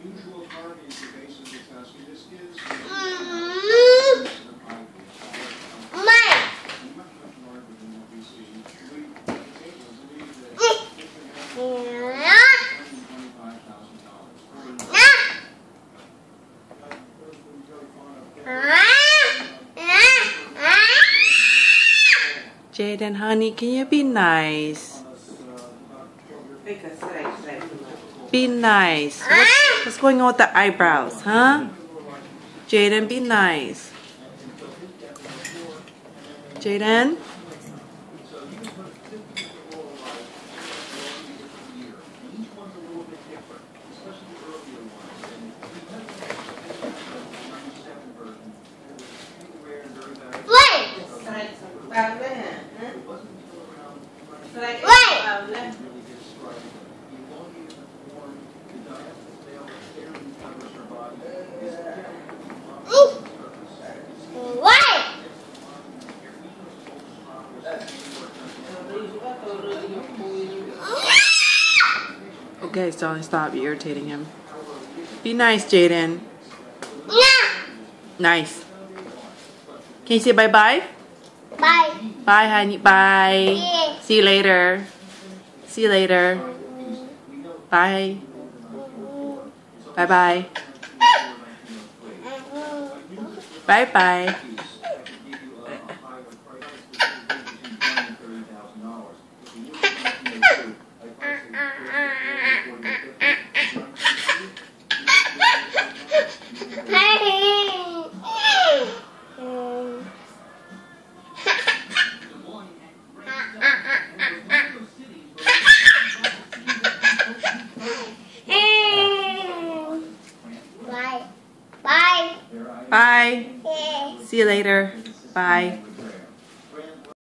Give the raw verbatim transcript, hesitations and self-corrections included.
Jaden, honey, can you be nice? Be nice. What's, what's going on with the eyebrows, huh? Jaden, be nice. Jaden? Okay, Stalin, stop. You're irritating him. Be nice, Jaden. Nice. Can you say bye-bye? Bye. Bye, honey. Bye. Yeah. See you later. See you later. Bye. Bye-bye. Bye-bye. Bye. Bye. Yeah. See you later. Bye.